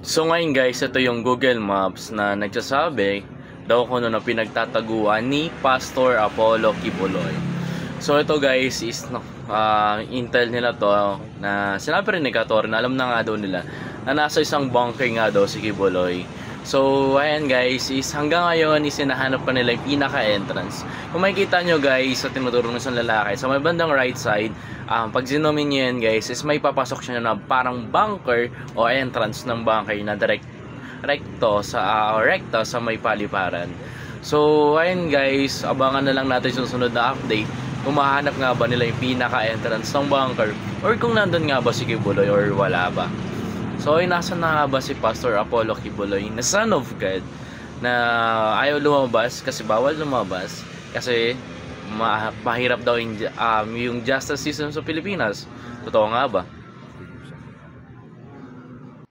So ngayon guys, ito yung Google Maps na nagsasabi daw kung ano na pinagtataguan ni Pastor Apollo Kibuloy. So ito guys is intel nila to na sinabi rin ni Kator na alam na nga daw nila na nasa isang bunker nga daw si Kibuloy. So ayan guys, is hanggang ngayon is hinahanap pa nila yung pinaka-entrance. Kung makikita nyo guys sa tinuturo ng isang lalaki sa may bandang right side, pag zoomin nyo yan guys, is may papasok siya na parang bunker o entrance ng bunker na recto sa may paliparan. So ayun guys, abangan na lang natin sa susunod na update kung mahanap nga ba nila yung pinaka-entrance ng bunker or kung nandun nga ba si Kibuloy or wala ba. So ay nasa na ba si Pastor Apollo Kibuloy na son of God na ayaw lumabas kasi bawal lumabas kasi mahirap daw yung justice system sa Pilipinas. Totoo nga ba?